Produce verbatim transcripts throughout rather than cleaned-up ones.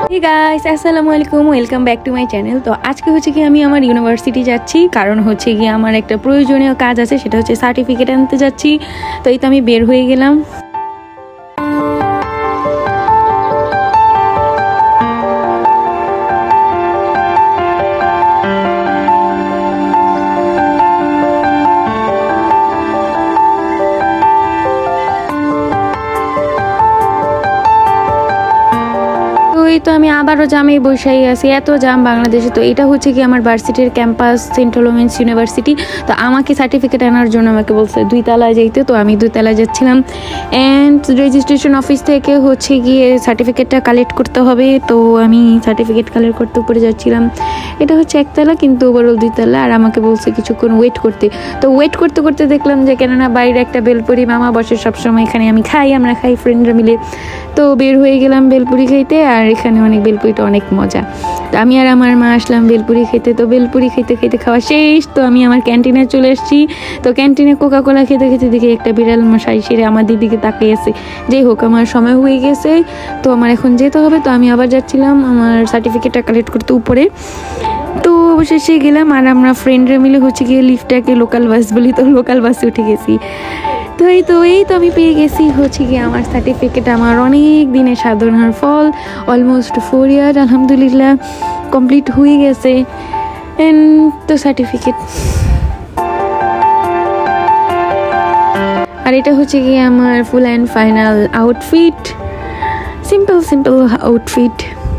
Hey guys, আসসালামু আলাইকুম, welcome back to my channel. তো আজকে হচ্ছে কি আমি আমার ইউনিভার্সিটি যাচ্ছি, কারণ হচ্ছে কি আমার একটা প্রয়োজনীয় কাজ আছে, সেটা হচ্ছে সার্টিফিকেট আনতে যাচ্ছি। তো এই তো আমি বের হয়ে গেলাম। তো আমি আবারও জামে বসেই আছি, এত জাম বাংলাদেশে। তো এটা হচ্ছে কি আমার ভার্সিটির ক্যাম্পাস, সেন্ট্রাল ওমেন্স ইউনিভার্সিটি। তো আমাকে সার্টিফিকেট আনার জন্য আমাকে বলছে দুই তলায় যাইতে। তো আমি দুই তলায় যাচ্ছিলাম, অ্যান্ড রেজিস্ট্রেশন অফিস থেকে হচ্ছে গিয়ে সার্টিফিকেটটা কালেক্ট করতে হবে। তো আমি সার্টিফিকেট কালেক্ট করতে উপরে যাচ্ছিলাম। এটা হচ্ছে একতলা, কিন্তু ওভারঅল দুইতলা। আর আমাকে বলছে কিছুক্ষণ ওয়েট করতে। তো ওয়েট করতে করতে দেখলাম যে কেননা বাইরে একটা বেলপুরি মামা বসে সবসময়, এখানে আমি খাই, আমরা খাই ফ্রেন্ডরা মিলে। তো বের হয়ে গেলাম বেলপুরি খাইতে, আর এখানে অনেক বেলপুরিটা অনেক মজা। তো আমি আর আমার মা আসলাম বেলপুরি খেতে। তো বেলপুরি খেতে খেতে খাওয়া শেষ, তো আমি আমার ক্যান্টিনে চলে এসেছি। তো ক্যান্টিনে কোকা কোলা খেতে খেতে দেখি একটা বিড়াল মশাই সেরে আমার দিদিকে তাকিয়ে আছে। যাই হোক, আমার সময় হয়ে গেছে, তো আমার এখন যেতে হবে। তো আমি আবার যাচ্ছিলাম আমার সার্টিফিকেটটা কালেক্ট করতে উপরে। তো অবশেষে গেলাম, আর আমরা ফ্রেন্ডরা মিলে হচ্ছে গিয়ে লিফটটাকে লোকাল বাস বলি, তো লোকাল বাসে উঠে গেছি। তো এই তো এই তো আমি পেয়ে গেছি হচ্ছে কি আমার সার্টিফিকেট। আমার অনেক দিনের সাধনার ফল, অলমোস্ট ফোর ইয়ার আলহামদুলিল্লাহ কমপ্লিট হয়ে গেছে। এন্ড তো সার্টিফিকেট, আর এটা হচ্ছে কি আমার full and final outfit, simple simple outfit.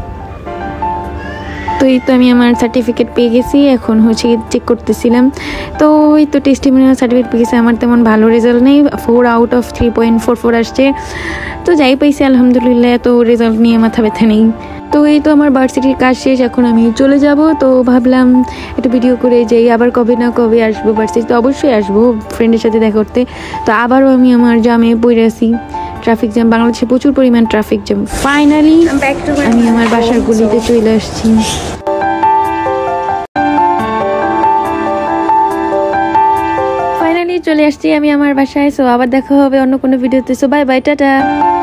তো এই তো আমি আমার সার্টিফিকেট পেয়ে গেছি, এখন হচ্ছে চেক করতেছিলাম। তো ওই তো টেস্টিমোনিয়াল সার্টিফিকেট পেয়ে গেছি। আমার তেমন ভালো রেজাল্ট নেই, four out of three point four four আসছে। তো যাই পাইছি আলহামদুলিল্লাহ, তো রেজাল্ট নিয়ে মাথা ব্যথা নেই। তো এই তো আমার ভার্সিটির কাজ শেষ, এখন আমি চলে যাব। তো ভাবলাম একটু ভিডিও করে যাই, আবার কবে না কবে আসবো ভার্সিটি। তো অবশ্যই আসবো ফ্রেন্ডের সাথে দেখা করতে। তো আবারও আমি আমার জামে পড়ে আসি, ট্রাফিক জ্যাম, বাংলাদেশে প্রচুর পরিমাণ ট্রাফিক জ্যাম। ফাইনালি আমি আমার বাসার গলিতে চলে আসছি। ফাইনালি চলে আসছি আমি আমার বাসায়। সো আবার দেখা হবে অন্য কোনো ভিডিওতে। So bye bye, tata.